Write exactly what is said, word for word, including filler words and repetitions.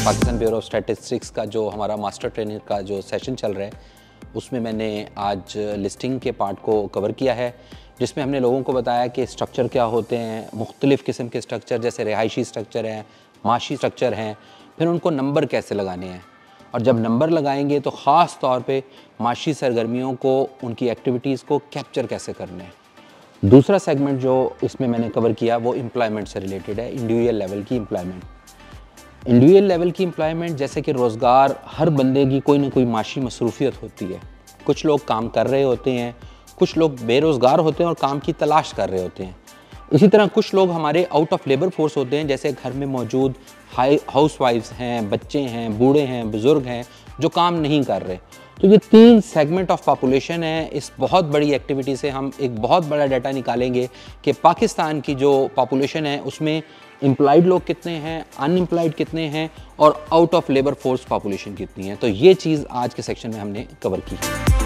Pakistan bureau of statistics का जो हमारा मास्टर ट्रेनिंग का जो सेशन चल रहा है उसमें मैंने आज लिस्टिंग के पार्ट को कवर किया है, जिसमें हमने लोगों को बताया कि स्ट्रक्चर क्या होते हैं, मुख्तलिफ़ किस्म के स्ट्रक्चर जैसे रिहायशी स्ट्रक्चर हैं, माशी स्ट्रक्चर हैं, फिर उनको नंबर कैसे लगाने हैं और जब नंबर लगाएंगे तो ख़ास तौर पे माशी सरगर्मियों को, उनकी एक्टिविटीज़ को कैप्चर कैसे करना है। दूसरा सेगमेंट जो इसमें मैंने कवर किया वो एम्प्लॉयमेंट से रिलेटेड है, इंडिविजुअल लेवल की एम्प्लॉयमेंट। इंडिविजुअल लेवल की एम्प्लॉयमेंट जैसे कि रोज़गार, हर बंदे की कोई ना कोई माशी मसरूफियत होती है। कुछ लोग काम कर रहे होते हैं, कुछ लोग बेरोज़गार होते हैं और काम की तलाश कर रहे होते हैं। इसी तरह कुछ लोग हमारे आउट ऑफ लेबर फोर्स होते हैं, जैसे घर में मौजूद हाई हाउस वाइफ्स हैं, बच्चे हैं, बूढ़े हैं, बुज़ुर्ग हैं जो काम नहीं कर रहे। तो ये तीन सेगमेंट ऑफ पॉपुलेशन है। इस बहुत बड़ी एक्टिविटी से हम एक बहुत बड़ा डाटा निकालेंगे कि पाकिस्तान की जो पॉपुलेशन है उसमें एम्प्लॉयड लोग कितने हैं, अनएम्प्लॉयड कितने हैं और out of labour force population कितनी है। तो ये चीज़ आज के सेक्शन में हमने कवर की।